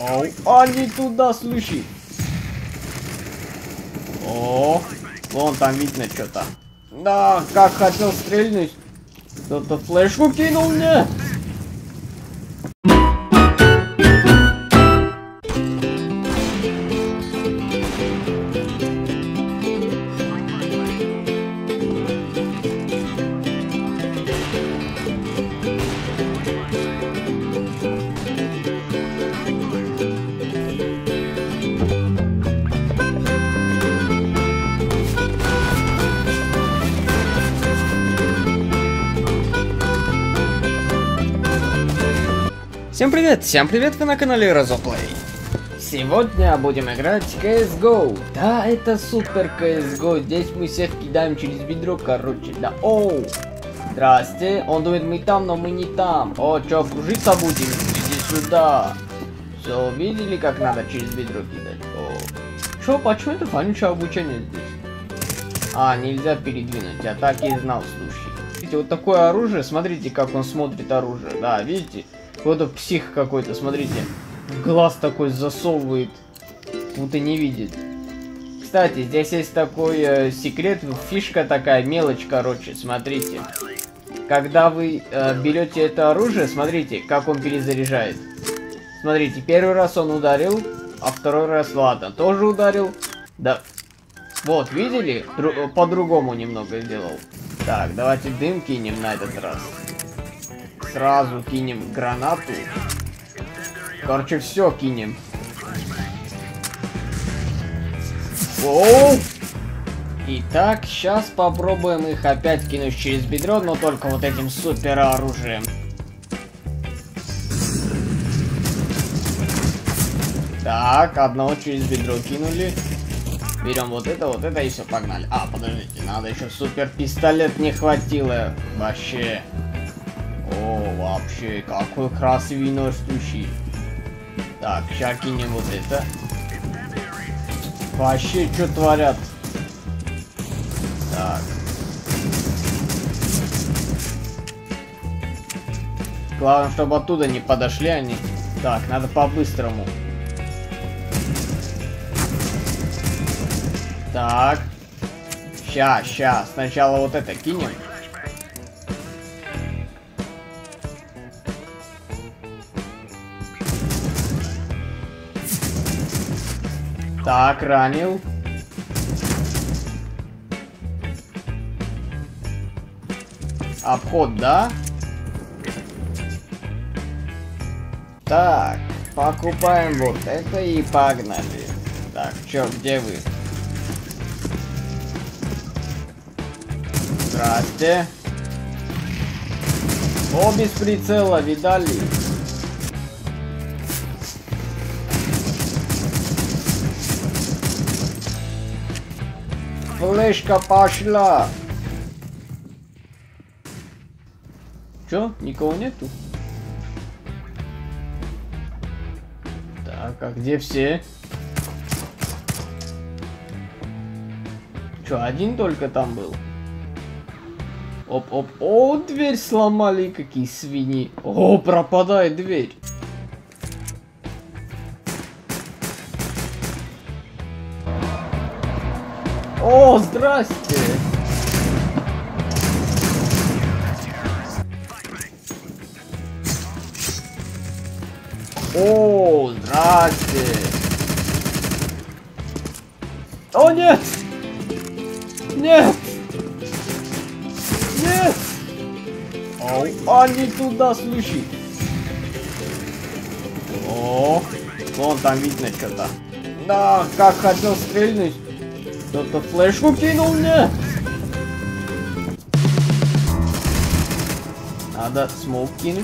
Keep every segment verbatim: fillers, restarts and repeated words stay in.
Оу, а не туда, слушай. О, вон там видно что-то. Да, как хотел стрельнуть. Кто-то флешку кинул мне. Всем привет, всем привет, вы на канале Разоплей. Сегодня будем играть в си эс го. Да, это супер си эс го. Здесь мы всех кидаем через ведро, короче, да. Оу, здрасте. Он думает, мы там, но мы не там. О, чё, кружиться будем? Иди сюда. Все, видели, как надо через ведро кидать? О. Чё, почему это вонючее обучение здесь? А, нельзя передвинуть, я так и знал, слушай. Видите, вот такое оружие, смотрите, как он смотрит оружие. Да, видите? Вот псих какой-то, смотрите. Глаз такой засовывает. Будто не видит. Кстати, здесь есть такой э, секрет, фишка такая, мелочь, короче, смотрите. Когда вы э, берете это оружие, смотрите, как он перезаряжает. Смотрите, первый раз он ударил, а второй раз, ладно, тоже ударил. Да. Вот, видели? По-другому немного сделал. Так, давайте дым кинем на этот раз. Сразу кинем гранату. Короче, все кинем. Оу! Итак, сейчас попробуем их опять кинуть через бедро, но только вот этим супер оружием. Так, одного через бедро кинули. Берем вот это, вот это и все, погнали. А, подождите, надо еще супер пистолет, не хватило. Вообще. О, вообще, какой красивый нож, слушай. Так, сейчас кинем вот это. Вообще, что творят? Так. Главное, чтобы оттуда не подошли они. Так, надо по-быстрому. Так. Ща, ща. Сначала вот это кинем. Так, ранил. Обход, да? Так, покупаем вот это и погнали. Так, чё, где вы? Здрасте. О, без прицела, видали? Флешка пошла. Чё? Никого нету? Так, а где все? Чё, один только там был? Оп-оп. О, дверь сломали, какие свиньи. О, пропадает дверь. О, здрасте! О, здрасте! О, нет! Нет! Нет! Оу, а не туда, слушай! О, вон там видно что-то. Да, как хотел стрельнуть. Кто-то флешку кинул мне. Надо смоук кинуть.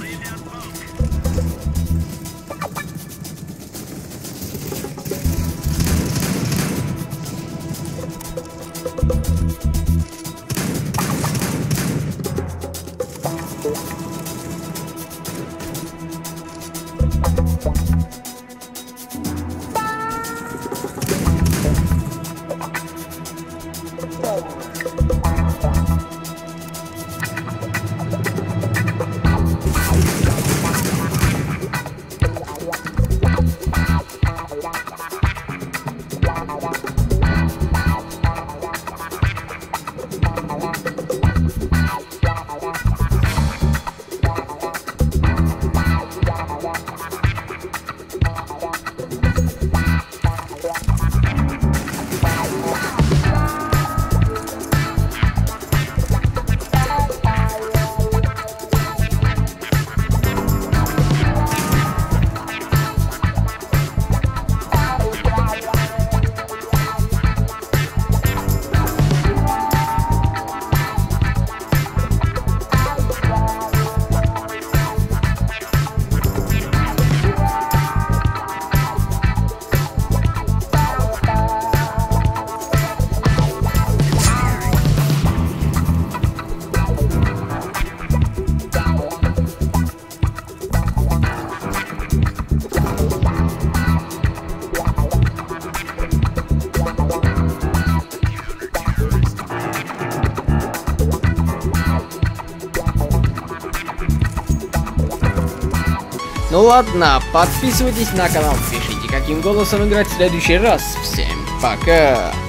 Ну ладно, подписывайтесь на канал, пишите, каким голосом играть в следующий раз. Всем пока!